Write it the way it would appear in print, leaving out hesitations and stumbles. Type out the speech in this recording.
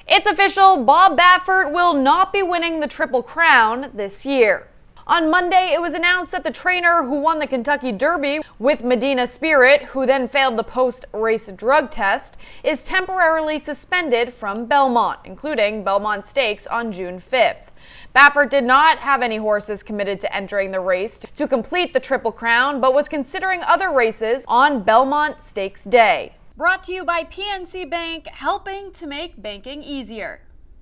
It's official, Bob Baffert will not be winning the Triple Crown this year. On Monday, it was announced that the trainer who won the Kentucky Derby with Medina Spirit, who then failed the post-race drug test, is temporarily suspended from Belmont, including Belmont Stakes on June 5th. Baffert did not have any horses committed to entering the race to complete the Triple Crown, but was considering other races on Belmont Stakes Day. Brought to you by PNC Bank, helping to make banking easier.